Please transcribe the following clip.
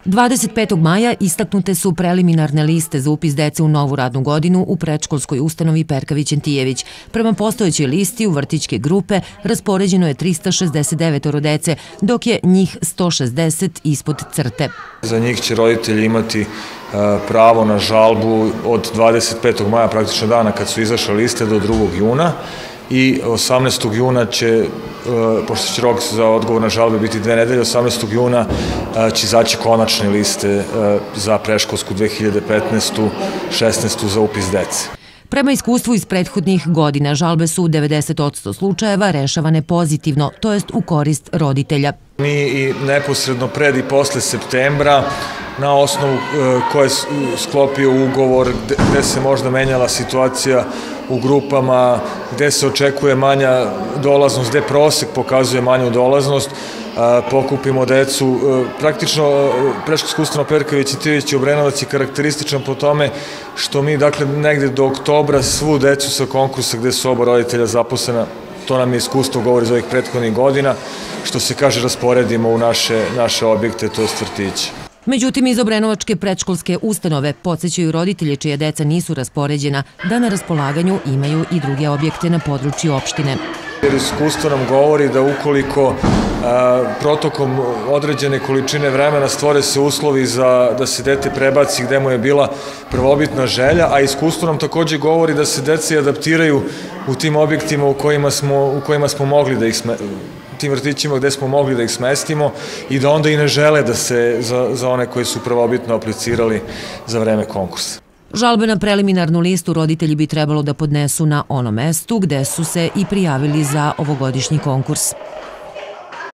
25. maja istaknute su preliminarne liste za upis dece u novu radnu godinu u predškolskoj ustanovi Perkavić-Antijević. Prema postojećoj listi u vrtićke grupe raspoređeno je 369 dece, dok je njih 160 ispod crte. Za njih će roditelji imati pravo na žalbu od 25. maja, praktično dana kad su izašle liste, do 2. juna. I 18. juna će, pošto će rok za odgovor na žalbe biti 2 nedelje, 18. juna će izaći konačne liste za predškolsku 2015. 16. za upis dece. Prema iskustvu iz prethodnih godina, žalbe su u 90% slučajeva rešavane pozitivno, to jest u korist roditelja. Mi i neposredno pred i posle septembra, na osnovu koje je sklopio ugovor, gde se možda menjala situacija u grupama, gde se očekuje manja dolaznost, gde prosek pokazuje manju dolaznost, pokupimo decu. Praktično, predškolska ustanova Perkavić-Antijević i Obrenovac je karakterističan po tome što mi, dakle, negde do oktobra svu decu sa konkursa gde su oba roditelja zaposlena, to nam je iskustvo govori iz ovih prethodnih godina, što se kaže, rasporedimo u naše objekte, to je vrtiće. Međutim, iz Obrenovačke predškolske ustanove podsećaju roditelje čije deca nisu raspoređena da na raspolaganju imaju i druge objekte na području opštine. Jer iskustvo nam govori da ukoliko protokom određene količine vremena stvore se uslovi da se dete prebaci gde mu je bila prvobitna želja, a iskustvo nam takođe govori da se deca adaptiraju u tim objektima u kojima smo mogli da ih tim vrtićima gde smo mogli da ih smestimo i da onda i ne žele da se za one koji su prvobitno aplicirali za vreme konkursa. Žalbe na preliminarnu listu roditelji bi trebalo da podnesu na onom mestu gde su se i prijavili za ovogodišnji konkurs.